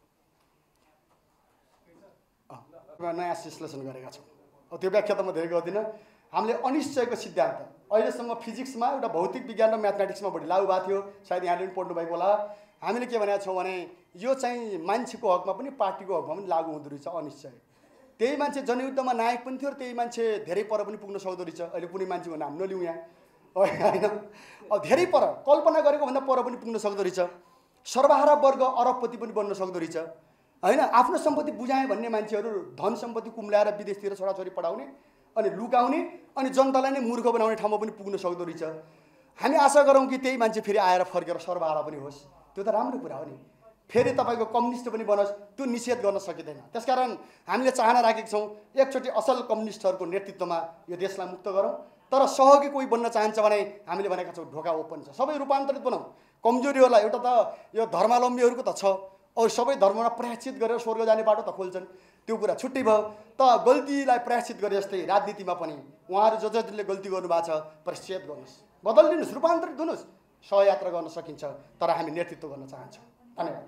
नयाँ विश्लेषण गरेका छौँ, अब त्यो व्याख्या त म धेरै गर्दिनँ। हामीले अनिश्चयको सिद्धान्त अहिलेसम्म फिजिक्समा एउटा भौतिक विज्ञान र म्याथमेटिक्समा बढी लागु भएको थियो, सायद यहाँले पनि पढ्नुभएको होला। हामीले के भनेका छौँ भने यो चाहिँ मान्छेको हकमा पनि पार्टीको हकमा पनि लागु हुँदो रहेछ अनिश्चय। त्यही मान्छे जनयुद्धमा नायक पनि थियो र त्यही मान्छे धेरै पर पनि पुग्न सक्दो रहेछ। अहिले कुनै मान्छेको नाम नलिउँ यहाँ, होइन, अब धेरै पर कल्पना गरेको भन्दा पर पनि पुग्न सक्दो रहेछ। सर्वहारा वर्ग अरबपति पनि बन्न सक्दो रहेछ, होइन। आफ्नो सम्पत्ति बुझाएँ भन्ने मान्छेहरू धन सम्पत्ति कुम्ल्याएर विदेशतिर छोराछोरी पढाउने अनि लुकाउने अनि जनतालाई नै मूर्ख बनाउने ठाउँमा पनि पुग्न सक्दो रहेछ। हामी आशा गरौँ कि त्यही मान्छे फेरि आएर फर्केर सर्वहारा पनि होस्, त्यो त राम्रो कुरा हो नि। फेरि तपाईँको कम्युनिस्ट पनि बनोस्, त्यो निषेध गर्न सकिँदैन। त्यसकारण हामीले चाहना राखेका छौँ एकचोटि असल कम्युनिस्टहरूको नेतृत्वमा यो देशलाई मुक्त गरौँ। तर सहयोगी कोही बन्न चाहन्छ भने हामीले भनेका छौँ ढोका ओपन छ, सबै रूपान्तरित बनाऊ। कमजोरीहरूलाई एउटा त यो धर्मावलम्बीहरूको त छ, अरू सबै धर्ममा प्रायश्चित गरेर स्वर्ग जाने बाटो त खोल्छन्, त्यो कुरा छुट्टै भयो। त गल्तीलाई प्रायश्चित गरे जस्तै राजनीतिमा पनि उहाँहरू ज जसले गल्ती गर्नुभएको छ प्रायश्चित गर्नुहोस्, बदलिदिनुहोस्, रूपान्तरित हुनुहोस्। सहयात्रा गर्न सकिन्छ, तर हामी नेतृत्व गर्न चाहन्छौँ। धन्यवाद।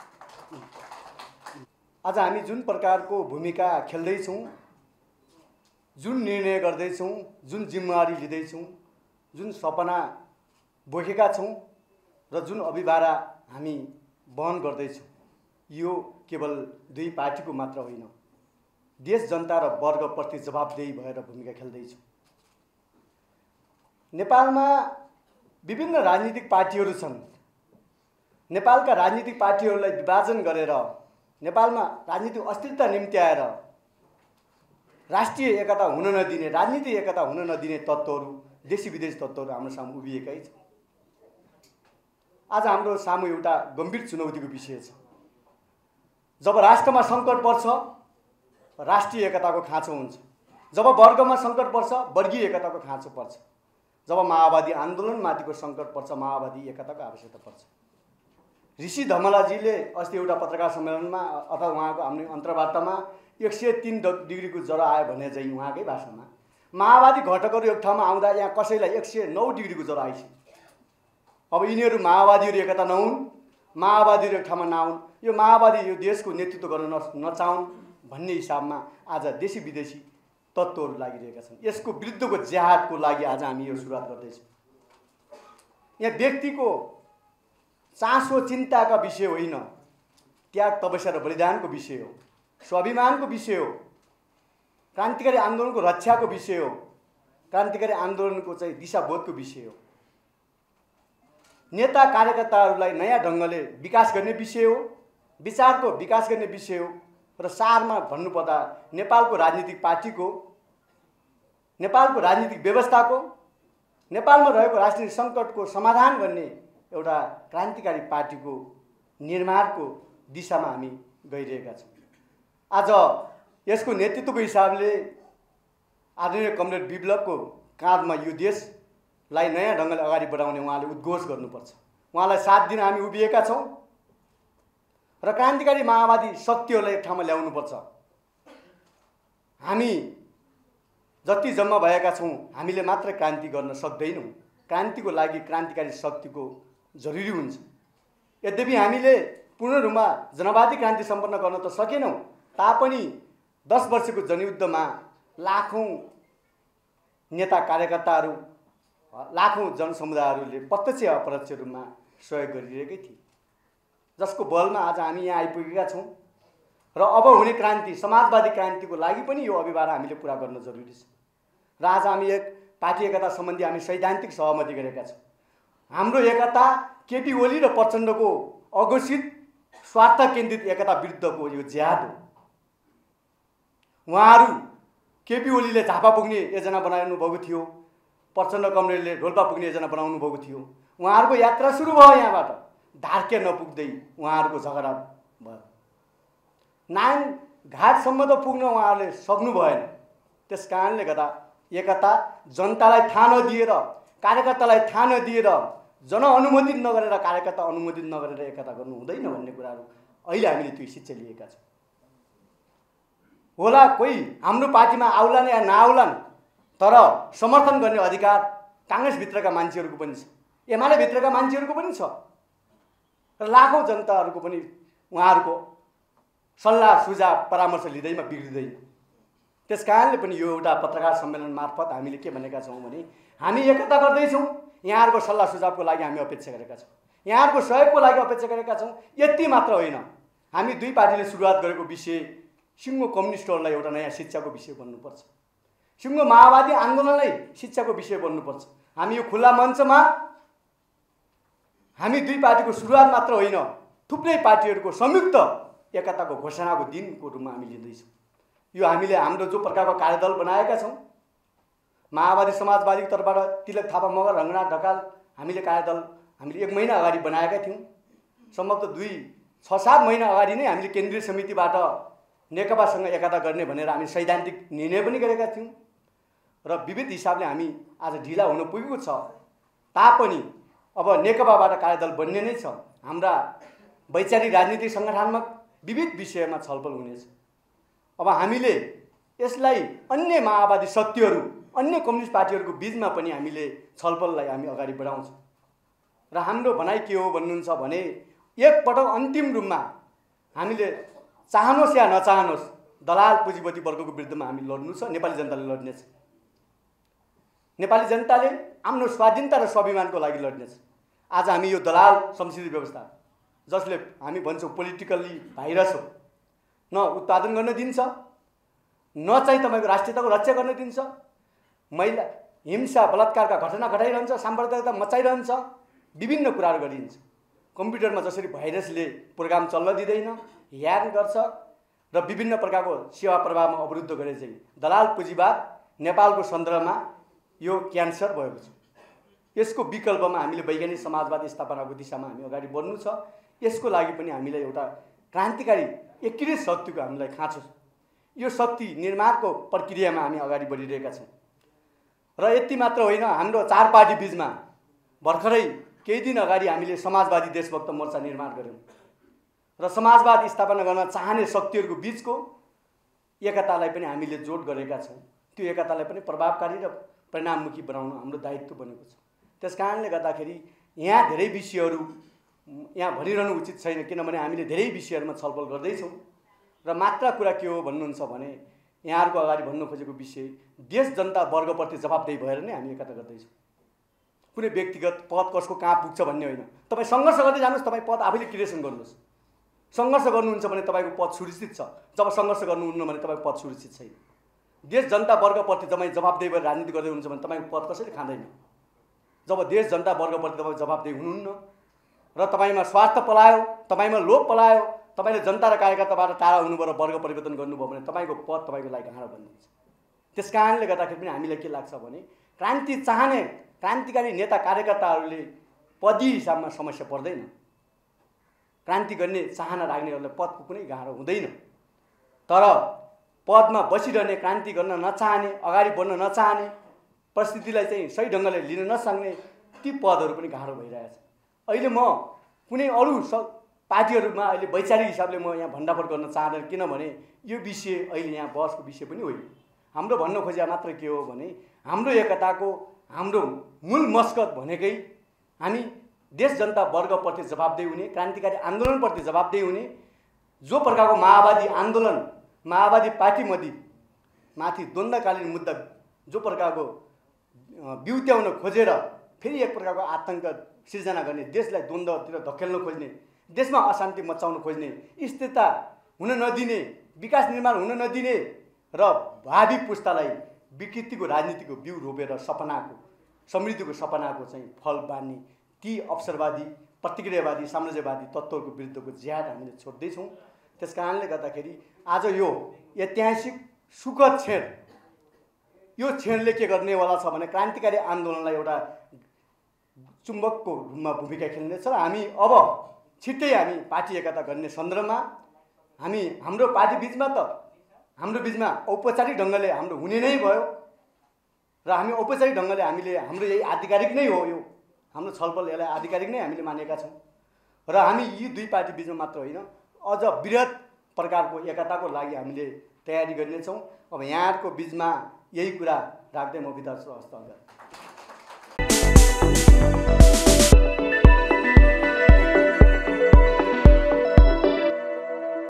आज हामी जुन प्रकारको भूमिका खेल्दैछौँ, जुन निर्णय गर्दैछौँ, जुन जिम्मेवारी लिँदैछौँ, जुन सपना बोकेका छौँ र जुन अभिभारा हामी वहन गर्दैछौँ, यो केवल दुई पार्टीको मात्र होइन, देश जनता र वर्गप्रति जवाबदेही भएर भूमिका खेल्दैछौँ। नेपालमा विभिन्न राजनीतिक पार्टीहरू छन्। नेपालका राजनीतिक पार्टीहरूलाई विभाजन गरेर नेपालमा राजनीतिक अस्थिरता निम्ति आएर राष्ट्रिय एकता हुन नदिने, राजनीतिक एकता हुन नदिने तत्त्वहरू, देशी विदेशी तत्त्वहरू हाम्रो सामु उभिएकै छ। आज हाम्रो सामु एउटा गम्भीर चुनौतीको विषय छ। जब राष्ट्रमा सङ्कट पर्छ राष्ट्रिय एकताको खाँचो हुन्छ, जब वर्गमा सङ्कट पर्छ वर्गीय एकताको खाँचो पर्छ, जब माओवादी आन्दोलनमाथिको सङ्कट पर्छ माओवादी एकताको आवश्यकता पर्छ। ऋषि धमलाजीले अस्ति एउटा पत्रकार सम्मेलनमा अथवा उहाँको हाम्रो अन्तर्वार्तामा एक सय तीन डिग्रीको ज्वरो आयो भने चाहिँ उहाँकै भाषामा माओवादी घटकहरू एक ठाउँमा आउँदा यहाँ कसैलाई एक सय नौ डिग्रीको ज्वरो आइसक्यो। अब यिनीहरू माओवादीहरू एकता नहुन्, माओवादीहरू एक ठाउँमा नआउन्, यो माओवादी यो देशको नेतृत्व गर्न न नचाहुन् भन्ने हिसाबमा आज देशी विदेशी तत्त्वहरू लागिरहेका छन्। यसको विरुद्धको जेहादको लागि आज हामी यो सुरुवात गर्दैछौँ। यहाँ व्यक्तिको चासो चिन्ताका विषय होइन, त्याग तपस्या र बलिदानको विषय हो, स्वाभिमानको विषय हो, क्रान्तिकारी आन्दोलनको रक्षाको विषय हो, क्रान्तिकारी आन्दोलनको चाहिँ दिशाबोधको विषय हो, नेता कार्यकर्ताहरूलाई नयाँ ढङ्गले विकास गर्ने विषय हो, विचारको विकास गर्ने विषय हो। र सारमा भन्नुपर्दा नेपालको राजनीतिक पार्टीको, नेपालको राजनीतिक व्यवस्थाको, नेपालमा रहेको राजनीतिक सङ्कटको समाधान गर्ने एउटा क्रान्तिकारी पार्टीको निर्माणको दिशामा हामी गइरहेका छौँ। आज यसको नेतृत्वको हिसाबले आदरणीय कमरेड विप्लवको काँधमा यो देशलाई नयाँ ढङ्गले अगाडि बढाउने उहाँले उद्घोष गर्नुपर्छ। उहाँलाई साथ दिन हामी उभिएका छौँ र क्रान्तिकारी माओवादी शक्तिहरूलाई एक ठाउँमा ल्याउनुपर्छ। हामी जति जम्मा भएका छौँ हामीले मात्र क्रान्ति गर्न सक्दैनौँ, क्रान्तिको लागि क्रान्तिकारी शक्तिको जरुरी हुन्छ। यद्यपि हामीले पूर्ण रूपमा जनवादी क्रान्ति सम्पन्न गर्न त सकेनौँ तापनि दस वर्षको जनयुद्धमा लाखौँ नेता कार्यकर्ताहरू, लाखौँ जनसमुदायहरूले प्रत्यक्ष अप्रत्यक्ष रूपमा सहयोग गरिरहेकै थिए, जसको बलमा आज हामी यहाँ आइपुगेका छौँ। र अब हुने क्रान्ति समाजवादी क्रान्तिको लागि पनि यो अभिवादन हामीले पुरा गर्न जरुरी छ। र आज हामी एक पार्टी एकता सम्बन्धी हामी सैद्धान्तिक सहमति गरेका छौँ। हाम्रो एकता केपी ओली र प्रचण्डको अघोषित स्वार्थ केन्द्रित एकता विरुद्धको यो ज्याद हो। उहाँहरू केपी ओलीले झापा पुग्ने योजना बनाउनु भएको थियो, प्रचण्ड कमरेडले ढोल्पा पुग्ने योजना बनाउनु भएको थियो। उहाँहरूको यात्रा सुरु भयो, यहाँबाट धार्के नपुग्दै उहाँहरूको झगडा भयो, नारायण घाटसम्म त पुग्न उहाँहरूले सक्नु भएन। त्यस कारणले गर्दा एकता जनतालाई थाहा नदिएर, कार्यकर्तालाई थाहा नदिएर, जनअनुमोदित नगरेर, कार्यकर्ता अनुमोदित नगरेर एकता गर्नु हुँदैन भन्ने कुराहरू अहिले हामीले त्यो शिक्षा लिएका छौँ। होला कोही हाम्रो पार्टीमा आउलान् या नआउलान्, तर समर्थन गर्ने अधिकार काङ्ग्रेसभित्रका मान्छेहरूको पनि छ, एमाले भित्रका मान्छेहरूको पनि छ, र लाखौँ जनताहरूको पनि उहाँहरूको सल्लाह सुझाव परामर्श लिँदैमा बिग्रिँदैन। त्यस कारणले पनि यो एउटा पत्रकार सम्मेलन मार्फत हामीले के भनेका छौँ भने हामी एकता गर्दैछौँ, यहाँहरूको सल्लाह सुझावको लागि हामी अपेक्षा गरेका छौँ, यहाँहरूको सहयोगको लागि अपेक्षा गरेका छौँ। यति मात्र होइन, हामी दुई पार्टीले सुरुवात गरेको विषय सिङ्गो कम्युनिस्टहरूलाई एउटा नयाँ शिक्षाको विषय बन्नुपर्छ, सिङ्गो माओवादी आन्दोलनलाई शिक्षाको विषय बन्नुपर्छ। हामी यो खुल्ला मञ्चमा हामी दुई पार्टीको सुरुवात मात्र होइन, थुप्रै पार्टीहरूको संयुक्त एकताको घोषणाको दिनको रूपमा हामी लिँदैछौँ। यो हामीले हाम्रो जो प्रकारको कार्यदल बनाएका छौँ, माओवादी समाजवादीको तर्फबाट तिलक थापा मगर रङ्गनाथ ढकाल हामीले कार्यदल हामीले एक महिना अगाडि बनाएका थियौँ। सम्भवतः दुई छ सात महिना अगाडि नै हामीले केन्द्रीय समितिबाट नेकपासँग एकता गर्ने भनेर हामी सैद्धान्तिक निर्णय पनि गरेका थियौँ र विविध हिसाबले हामी आज ढिला हुन पुगेको छ तापनि अब नेकपाबाट कार्यदल बन्ने नै छ। हाम्रा वैचारिक राजनीतिक सङ्गठनात्मक विविध विषयमा छलफल हुनेछ। अब हामीले यसलाई अन्य माओवादी शक्तिहरू, अन्य कम्युनिस्ट पार्टीहरूको बिचमा पनि हामीले छलफललाई हामी अगाडि बढाउँछौँ र हाम्रो भनाइ के हो भन्नुहुन्छ भने एकपटक अन्तिम रूपमा हामीले चाहनुहोस् या नचाहनुहोस् दलाल पुँजीपति वर्गको विरुद्धमा हामी लड्नु छ, नेपाली जनताले लड्नेछ। नेपाली जनताले आफ्नो स्वाधीनता र स्वाभिमानको लागि लड्नेछ। आज हामी यो दलाल संसदीय व्यवस्था जसले हामी भन्छौँ पोलिटिकल्ली भाइरस हो, न उत्पादन गर्न दिन्छ, न चाहिँ तपाईँको राष्ट्रियताको रक्षा गर्न दिन्छ, महिला हिंसा बलात्कारका घटना घटाइरहन्छ, साम्प्रदायिकता मचाइरहन्छ, विभिन्न कुराहरू गरिन्छ। कम्प्युटरमा जसरी भाइरसले प्रोग्राम चल्न दिँदैन, ह्याक गर्छ र विभिन्न प्रकारको सेवा प्रवाहमा अवरुद्ध गरे चाहिँ दलाल पुँजीवाद नेपालको सन्दर्भमा यो क्यान्सर भएको छ। यसको विकल्पमा हामीले वैज्ञानिक समाजवाद स्थापनाको दिशामा हामी अगाडि बढ्नु छ। यसको लागि पनि हामीलाई एउटा क्रान्तिकारी एकीकृत शक्तिको हामीलाई खाँचो छ। यो शक्ति निर्माणको प्रक्रियामा हामी अगाडि बढिरहेका छौँ र यति मात्र होइन, हाम्रो चार पार्टी बिचमा भर्खरै केही दिन अगाडि हामीले समाजवादी देशभक्त मोर्चा निर्माण गऱ्यौँ र समाजवाद स्थापना गर्न चाहने शक्तिहरूको बिचको एकतालाई पनि हामीले जोड गरेका छौँ। त्यो एकतालाई पनि प्रभावकारी र परिणाममुखी बनाउनु हाम्रो दायित्व बनेको छ। त्यस कारणले गर्दाखेरि यहाँ धेरै विषयहरू यहाँ भनिरहनु उचित छैन, किनभने हामीले धेरै विषयहरूमा छलफल गर्दैछौँ र मात्र कुरा के हो भन्नुहुन्छ भने यहाँहरूको अगाडि भन्नु खोजेको विषय देश जनता वर्गप्रति जवाबदेही भएर नै हामी एकता गर्दैछौँ। कुनै व्यक्तिगत पद कसको कहाँ पुग्छ भन्ने होइन। तपाईँ सङ्घर्ष गर्दै जानुहोस्, तपाईँ पद आफैले क्रिएसन गर्नुहोस्। सङ्घर्ष गर्नुहुन्छ भने तपाईँको पद सुरक्षित छ, जब सङ्घर्ष गर्नुहुन्न भने तपाईँको पद सुरक्षित छैन। देश जनता वर्गप्रति तपाईँ जवाबदेही भएर राजनीति गर्दै हुनुहुन्छ भने तपाईँको पद कसैले खाँदैन। जब देश जनता वर्गप्रति तपाईँ जवाबदेही हुनुहुन्न र तपाईँमा स्वार्थ पलायो, तपाईँमा लोभ पलायो, तपाईँले जनता र कार्यकर्ताबाट टाढा हुनुभयो र वर्ग परिवर्तन गर्नुभयो भने तपाईँको पद तपाईँको लागि गाह्रो बनिन्छ। त्यस कारणले गर्दाखेरि पनि हामीलाई के लाग्छ भने क्रान्ति चाहने क्रान्तिकारी नेता कार्यकर्ताहरूले पदी हिसाबमा समस्या पर्दैन। क्रान्ति गर्ने चाहना राख्नेहरूलाई पदको कुनै गाह्रो हुँदैन। तर पदमा बसिरहने, क्रान्ति गर्न नचाहने, अगाडि बढ्न नचाहने, परिस्थितिलाई चाहिँ सही ढङ्गले लिन नसक्ने ती पदहरू पनि गाह्रो भइरहेछ। अहिले म कुनै अरू स पार्टीहरूमा अहिले वैचारिक हिसाबले म यहाँ भण्डाफोड गर्न चाहँदैन, किनभने यो विषय अहिले यहाँ बहसको विषय पनि होइन। हाम्रो भन्न खोजेको मात्र के हो भने हाम्रो एकताको हाम्रो मूल मस्कत भनेकै हामी देश जनता वर्गप्रति जवाबदेही हुने, क्रान्तिकारी आन्दोलनप्रति जवाबदेही हुने। जो प्रकारको माओवादी आन्दोलन, माओवादी पार्टीमध्ये माथि द्वन्द्वकालीन मुद्दा जो प्रकारको बिउत्याउन खोजेर फेरि एक प्रकारको आतङ्क सिर्जना गर्ने, देशलाई द्वन्द्वतिर धकेल्न खोज्ने, देशमा अशान्ति मचाउन खोज्ने, स्थिरता हुन नदिने, विकास निर्माण हुन नदिने र भावी पुस्तालाई विकृतिको राजनीतिको बिउ रोपेर सपनाको समृद्धिको सपनाको चाहिँ फल बाँड्ने ती अवसरवादी, प्रतिक्रियावादी, साम्राज्यवादी तत्त्वहरूको विरुद्धको जिहाद हामीले छोड्दैछौँ। त्यस कारणले गर्दाखेरि आज यो ऐतिहासिक सुखद क्षण, यो क्षणले के गर्नेवाला छ भने क्रान्तिकारी आन्दोलनलाई एउटा चुम्बकको रूपमा भूमिका खेल्नेछ र हामी अब छिट्टै हामी पार्टी एकता गर्ने सन्दर्भमा हामी हाम्रो पार्टी बिचमा त हाम्रो बिचमा औपचारिक ढङ्गले हाम्रो हुने नै भयो र हामी औपचारिक ढङ्गले हामीले हाम्रो यही आधिकारिक नै हो, यो हाम्रो छलफल यसलाई आधिकारिक नै हामीले मानेका छौँ र हामी यी दुई पार्टी बिचमा मात्र होइन अझ वृहत प्रकारको एकताको लागि हामीले तयारी गर्नेछौँ। अब यहाँहरूको बिचमा यही कुरा राख्दै म बिदा छु। हस्त।